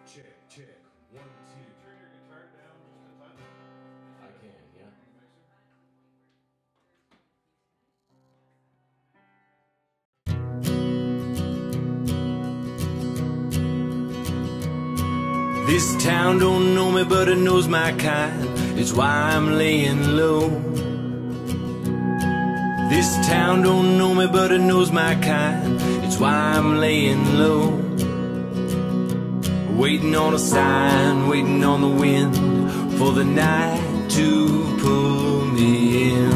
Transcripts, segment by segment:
Check. 1, 2. Turn your guitar down just a touch. I can, yeah. This town don't know me, but it knows my kind. It's why I'm laying low. This town don't know me, but it knows my kind. It's why I'm laying low. Waiting on a sign, waiting on the wind, for the night to pull me in.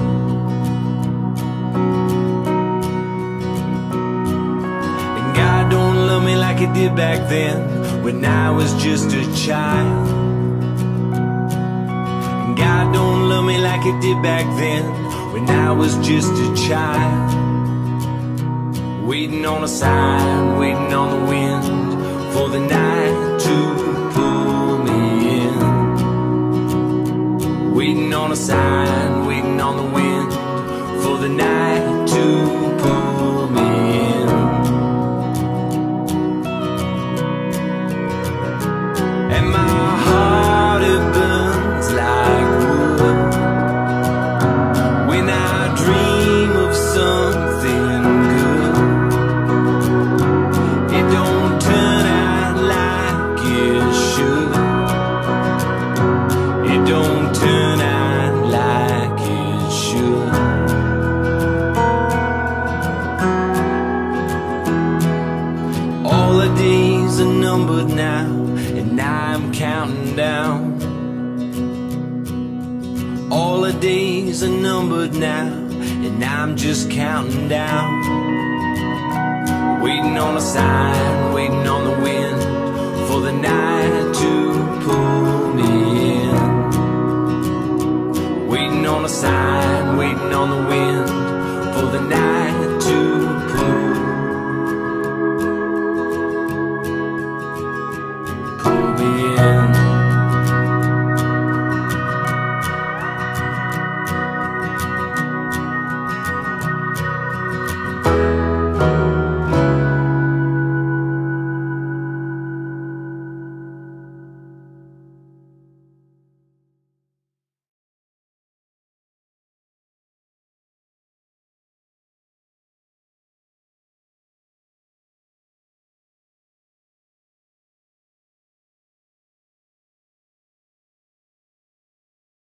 And God don't love me like He did back then, when I was just a child. And God don't love me like He did back then, when I was just a child. Waiting on a sign, waiting on the wind, for the night to pull me in. Waiting on a sign, waiting on the wind, for the night to pull me in. And my heart, it burns like wood when I dream of something good. It don't turn out like it should. It don't turn out like it should. All the days are numbered now, and I'm counting down. All the days are numbered now, and I'm just counting down. Waiting on a sign, waiting on the wind, for the night to pull me in. Waiting on a sign, waiting on the wind, for the night